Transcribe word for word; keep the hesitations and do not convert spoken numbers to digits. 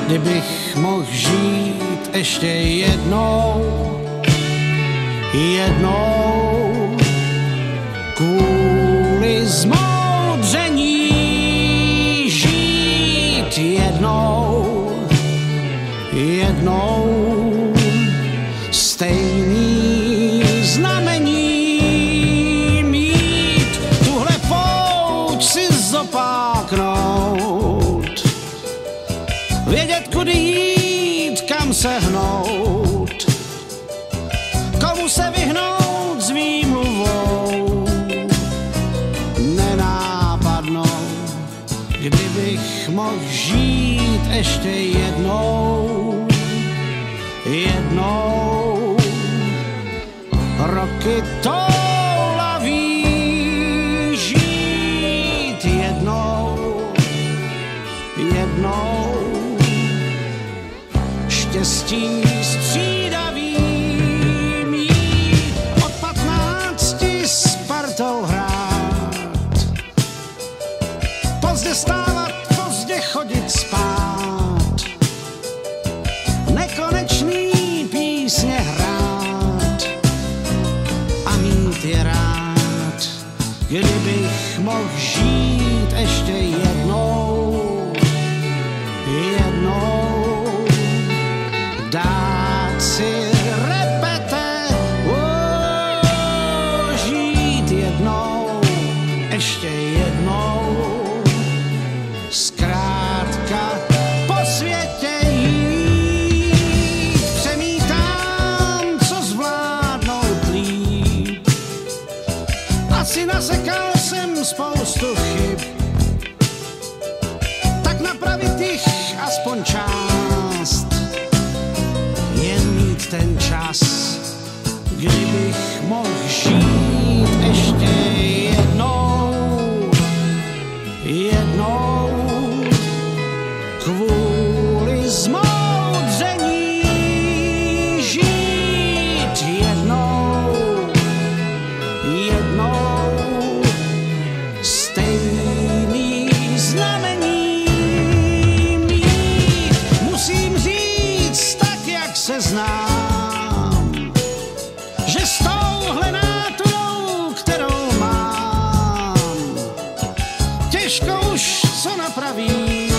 kdybych mohl žít ještě jednou, jednou, kvůli zmoudření žít jednou, jednou, stejný znamení mít, tuhle pouť si zopáknout, vědět, kudy jít, kam se hnout, komu se vyhnout s výmluvou nenápadnou, kdybych mohl žít ještě jednou, jednou, roky toulaví žít jednou, jednou, štěstí střídavý mít, od patnácti s partou hrát, pozdě stávat, pozdě chodit spát, nekonečný písně hrát a mít je rád, kdybych mohl žít ještě jednou, jednou, dát si repete, oh, žít jednou, ještě jednou, zkrátka po světě jít, přemítám, co zvládnout líp, asi nasekal jsem spoustu chyb, tak napravit jich aspoň část, jen mít ten čas, kdybych mohl žít ještě jednou, jednou, kvůli zmoudření žít jednou, jednou, stejný znamení mít, musím říct tak, jak se znám, že s touhle náturou, kterou mám, těžko už co napravím,